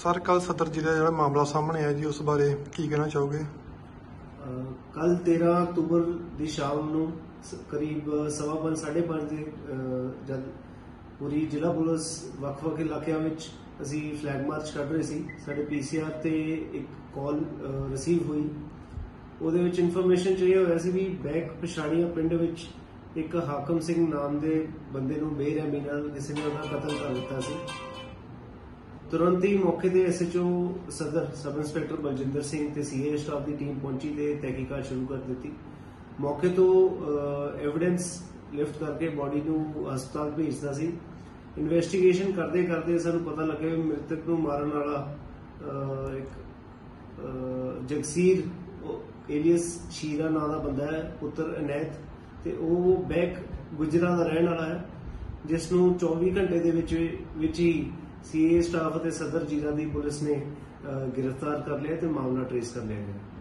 Sir कल सदर जिले का मामला सामने आया जी, उस बारे की कहना चाहोगे? कल 13 अक्तूबर की शाम को करीब 5:15 5:30 ਦੇ ਜਦ पूरी ਜ਼ਿਲ੍ਹਾ पुलिस ਵੱਖ-ਵੱਖ ਇਲਾਕਿਆਂ ਵਿੱਚ ਅਸੀਂ ਫਲੈਗ ਮਾਰਚ ਕੱਢ ਰਹੇ ਸੀ। ਸਾਡੇ ਪੀਸੀਆਰ ਤੇ ਇੱਕ ਕਾਲ ਰਿਸੀਵ ਹੋਈ। ਉਹਦੇ ਵਿੱਚ ਇਨਫੋਰਮੇਸ਼ਨ ਚਾਹੀਏ ਹੋਇਆ ਸੀ ਵੀ ਬੈਕ ਪਛਾੜੀਆਂ ਪਿੰਡ ਵਿੱਚ ਇੱਕ ਹਾਕਮ ਸਿੰਘ ਨਾਮ ਦੇ ਬੰਦੇ ਨੂੰ ਬੇਰਹਿਮੀ ਨਾਲ ਕਿਸੇ ਨੇ ਉਹਦਾ ਕਤਲ ਕਰ ਦਿੱਤਾ ਸੀ। तुरंत ही मौके पर SHO सदर सब इंस्पैक्टर बलजिंदर सिंह ते CA स्टाफ की टीम पहुंची ते तहकीकात शुरू कर दी। मौके तो एविडेंस लिफ्ट करके बॉडी को हस्पताल भेजता सी। इन्वेस्टिगेशन करते करते सानू पता लगे मृतक नूं मारन वाला एक जगसीर एलियस शीरा नाम का बंदा है, पुत्र अनैत, ते वो बैक गुजरा का रहने वाला है, जिसनूं 24 घंटे दे विच ही CA स्टाफ और सदर जीरा की पुलिस ने गिरफ्तार कर लिया तो मामला ट्रेस कर लिया गया।